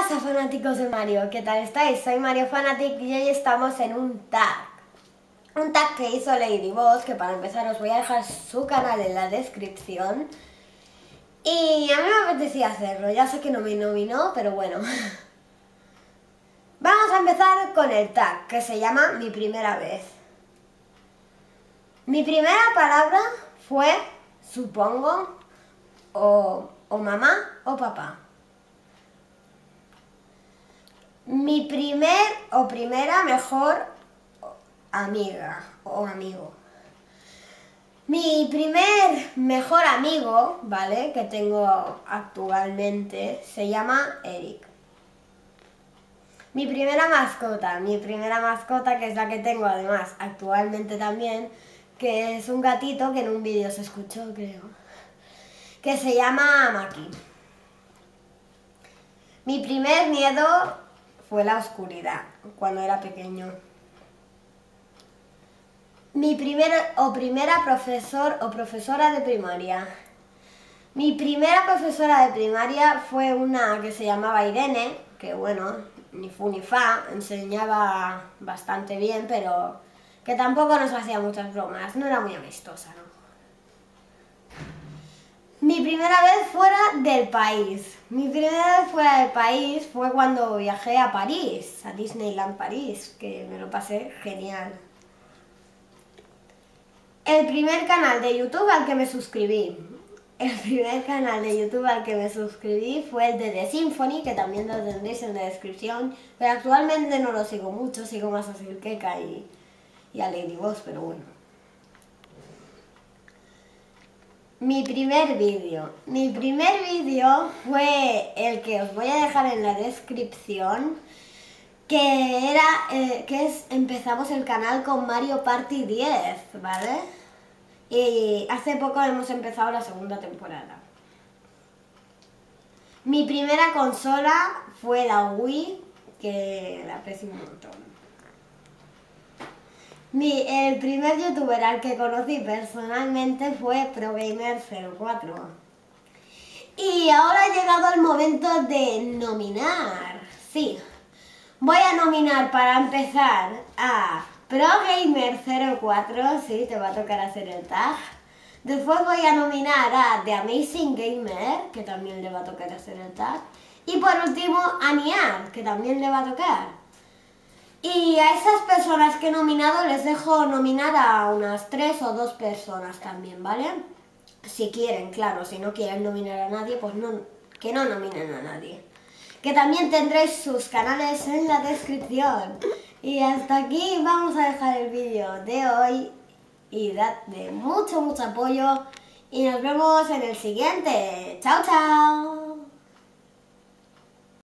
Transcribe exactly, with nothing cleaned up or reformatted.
pasa, fanáticos de Mario? ¿Qué tal estáis? Soy Mario Fanatic y hoy estamos en un tag. Un tag que hizo Ladyboss, que para empezar os voy a dejar su canal en la descripción. Y a mí me apetecía hacerlo, ya sé que no me nominó, pero bueno. Vamos a empezar con el tag, que se llama Mi Primera Vez. Mi primera palabra fue, supongo, o, o mamá o papá. Mi primer o primera mejor amiga o amigo. Mi primer mejor amigo, ¿vale?, que tengo actualmente, se llama Eric. Mi primera mascota, mi primera mascota, que es la que tengo además actualmente también, que es un gatito que en un vídeo se escuchó, creo, que se llama Maki. Mi primer miedo fue la oscuridad, cuando era pequeño. Mi primer o primera profesor o profesora de primaria. Mi primera profesora de primaria fue una que se llamaba Irene, que bueno, ni fu ni fa, enseñaba bastante bien, pero que tampoco nos hacía muchas bromas, no era muy amistosa, ¿no? Mi primera vez fuera del país. Mi primera vez fuera del país fue cuando viajé a París, a Disneyland París, que me lo pasé genial. El primer canal de YouTube al que me suscribí. El primer canal de YouTube al que me suscribí fue el de The Symphony, que también lo tendréis en la descripción, pero actualmente no lo sigo mucho, sigo más a Silkeka y, y a Ladyboss, pero bueno. Mi primer vídeo. Mi primer vídeo fue el que os voy a dejar en la descripción, que era, eh, que es, empezamos el canal con Mario Party diez, ¿vale? Y hace poco hemos empezado la segunda temporada. Mi primera consola fue la Wii, que la aprecio un montón. Mi, el primer youtuber al que conocí personalmente fue ProGamer cero cuatro. Y ahora ha llegado el momento de nominar. Sí, voy a nominar para empezar a ProGamer cero cuatro, sí, te va a tocar hacer el tag. Después voy a nominar a The Amazing Gamer, que también le va a tocar hacer el tag. Y por último a Niar, que también le va a tocar. Y a esas personas que he nominado les dejo nominar a unas tres o dos personas también, ¿vale? Si quieren, claro, si no quieren nominar a nadie, pues no, que no nominen a nadie. Que también tendréis sus canales en la descripción. Y hasta aquí vamos a dejar el vídeo de hoy. Y dadle mucho, mucho apoyo. Y nos vemos en el siguiente. ¡Chao, chao!